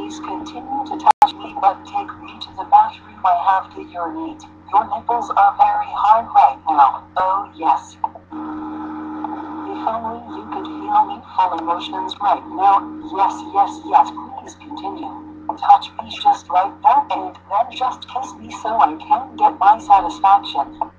Please continue to touch me, but take me to the bathroom. I have to urinate. Your nipples are very hard right now. Oh yes. If only you could feel me full emotions right now. Yes, yes, yes. Please continue. Touch me just like that, and then just kiss me so I can get my satisfaction.